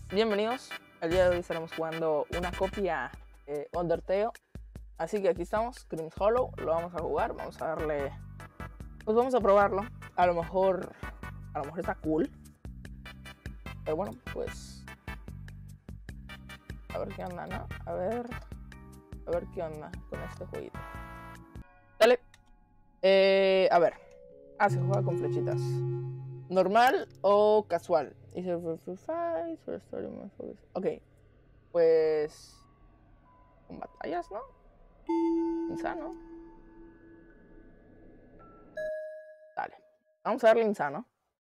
Bienvenidos. El día de hoy estaremos jugando una copia Undertale. Así que aquí estamos, Grimm's Hollow. Lo vamos a jugar, vamos a darle... Pues vamos a probarlo. A lo mejor está cool. Pero bueno, pues... A ver qué onda, ¿no? A ver qué onda con este jueguito. Dale. A ver. Se juega con flechitas. ¿Normal o casual? Ok. Pues... Con batallas, ¿no? Insano. Dale. Vamos a darle insano.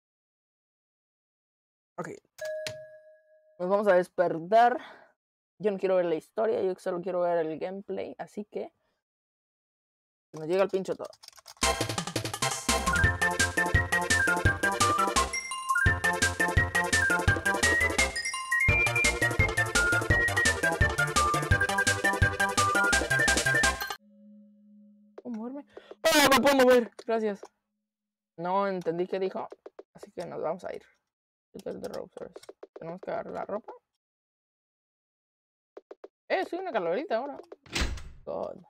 Ok. Nos vamos a despertar. Yo no quiero ver la historia, yo solo quiero ver el gameplay. Así que... Nos llega el pincho todo. ¿Puedo moverme? ¡Oh, me puedo mover! Gracias. No entendí qué dijo. Así que nos vamos a ir. Tenemos que agarrar la ropa. Soy una calaverita ahora. God.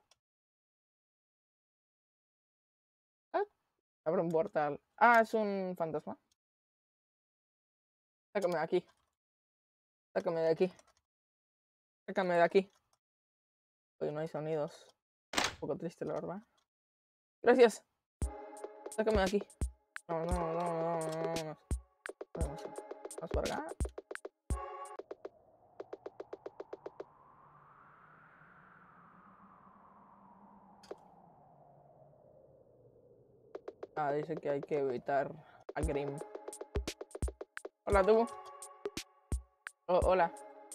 Abre un portal. Es un fantasma. Sácame de aquí. Sácame de aquí. Sácame de aquí. Hoy no hay sonidos. Un poco triste, la verdad. Gracias. Sácame de aquí. No. Vamos por acá. Dice que hay que evitar a Grimm. Hola, tú. Oh, hola.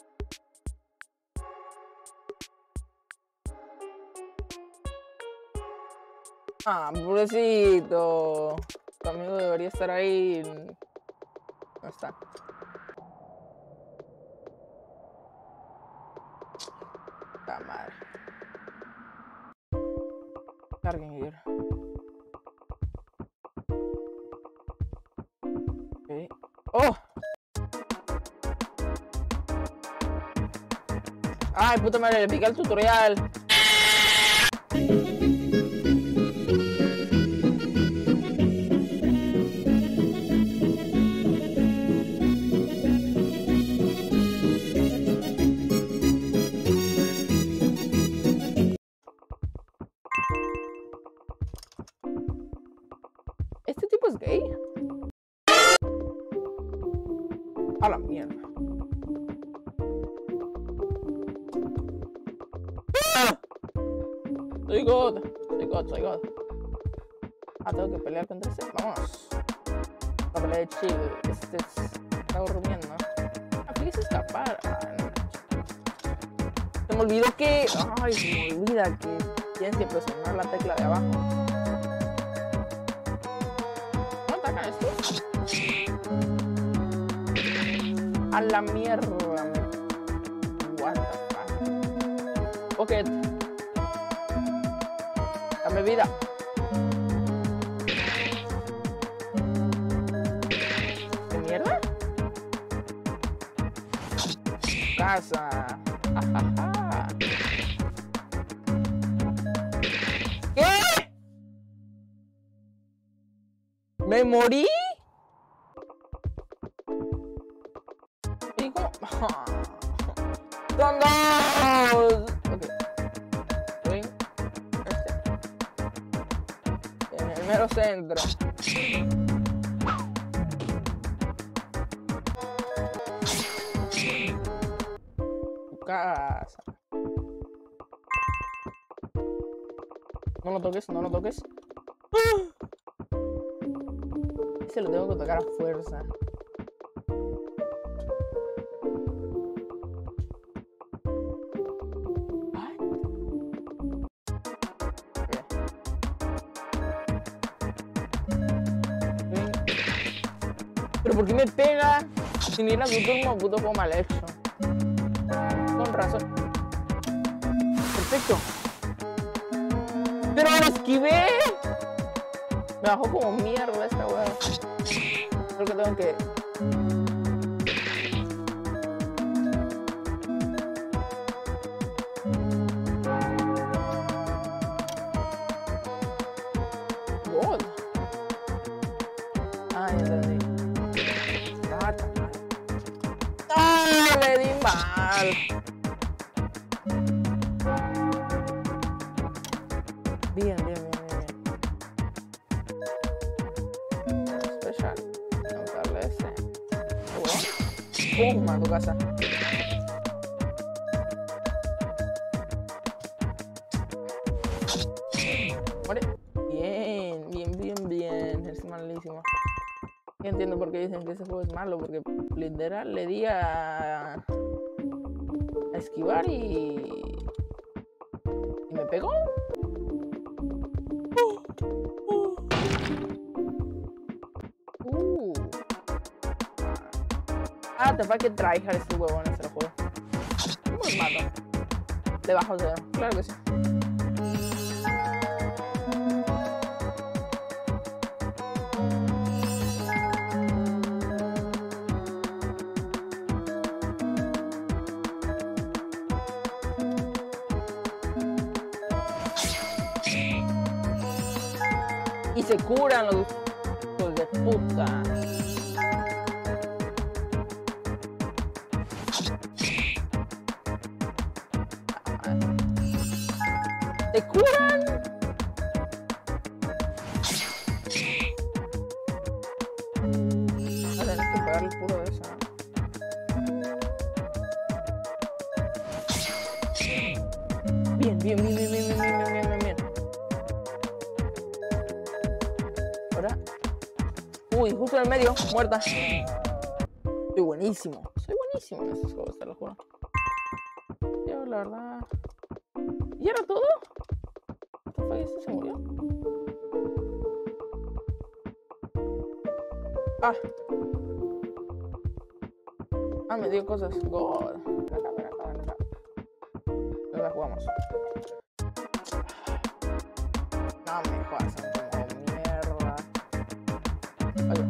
Pobrecito. Tu amigo debería estar ahí. No está. La madre. Carguen ir. Okay. ¡Oh! ¡Ay, puta madre! Le pica el tutorial. ¿Este tipo es gay? A la mierda. Soy God. Tengo que pelear contra este. Vamos. La pelea de chill. Este está durmiendo. Quise escapar. Se me olvidó que... se me olvida que tienes que presionar la tecla de abajo. ¿No atacan estos? A la mierda. What the fuck. Ok. Dame vida. ¿Qué mierda? Casa. ¿Qué? ¿Me morí? ¡Son dos! Ok. Estoy en el mero centro. Tu casa. No lo toques. Ese lo tengo que tocar a fuerza. ¿Pero por qué me pega? Si ni era tu turno, puto juego mal hecho. Con razón. Perfecto. ¡Pero lo esquivé! Me bajó como mierda esta weá. Creo que tengo que... Brutal. Bien, bien, bien, bien. Special. Vamos a darle ese. ¡Pum! A tu casa. Muere. Bien, bien, bien, bien. Es malísimo. Yo entiendo por qué dicen que ese juego es malo, porque literal le di a esquivar y me pegó. Te fue que tryhard este huevón en este juego. ¿Cómo los mato? De bajo cero, claro que sí. Y se curan los hijos de puta. ¿Te curan? Voy a tener que pegarle el puro de eso, ¿no? Bien, bien, bien, bien, bien, bien, bien, bien, bien, bien. Ahora. Uy, justo en el medio, muerta. Soy buenísimo. Soy buenísimo en estos juegos, te lo juro. Yo, la verdad. ¿Y era todo? ¿Qué fue? ¿Este se murió? Ah. Ah, me dio cosas. God. Ven acá. No la jugamos. No me jodas, como mierda. Oye.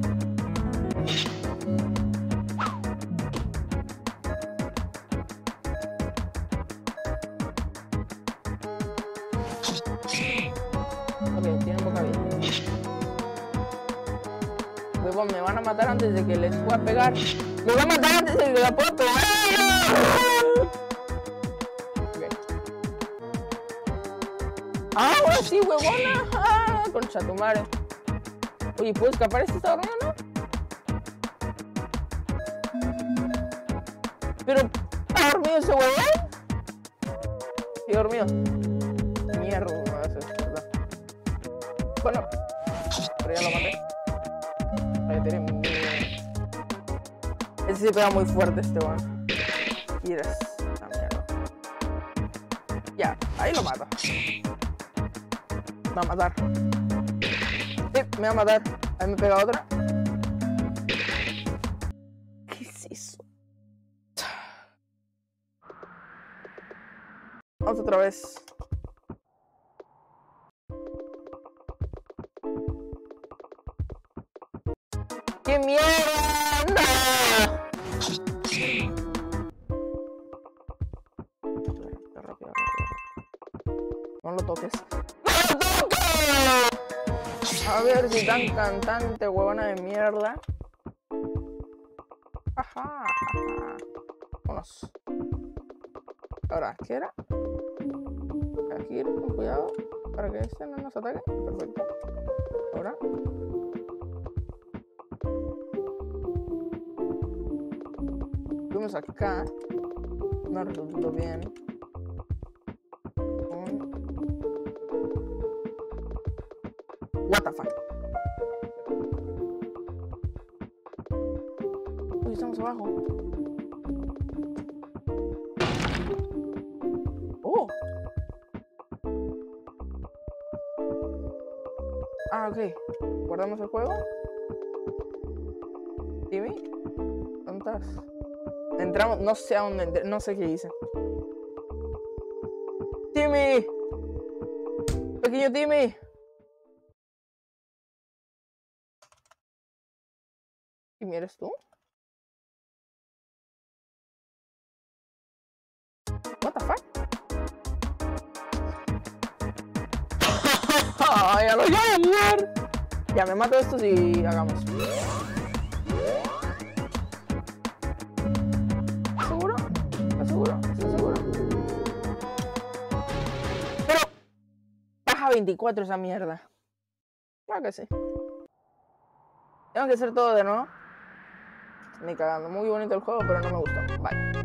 Ok, tienen poca vida. Huevón, me van a matar antes de que les pueda pegar. Me van a matar antes de que la pueda pegar. Okay. Ah, ahora sí, huevona. Ah, concha tu madre. Oye, ¿puedo escapar? ¿Este está dormido, no? Pero, ¿está dormido ese huevón? Sí, dormido. Mierda, eso es verdad. Bueno, pero ya lo maté. Ahí tiene mi... Ese se pega muy fuerte este weón. Y eres la mierda. Ya, ahí lo mato. Me va a matar. Sí, me va a matar. Ahí me pega otra. ¿Qué es eso? Vamos otra vez. ¡Qué mierda! ¡No! Rápido. No lo toques. ¡No lo toques! A ver si tan cantante, huevona de mierda. Ajá. Vámonos. Ahora, ¿qué era? Aquí ir con cuidado para que este no nos ataque. Perfecto. Ahora. Fuimos acá. No resultó bien. What the fuck. Uy, estamos abajo. Oh. Ah, ok. Guardamos el juego. Timmy, ¿dónde estás? Entramos, no sé a dónde, no sé qué hice. Timmy. Pequeño Timmy. ¿Timmy eres tú? What the fuck? Ya lo voy a ver. Ya me mato estos y hagamos. ¿Seguro? 24 esa mierda. Claro que sí. Tengo que hacer todo de nuevo. Ni cagando. Muy bonito el juego, pero no me gustó. Bye.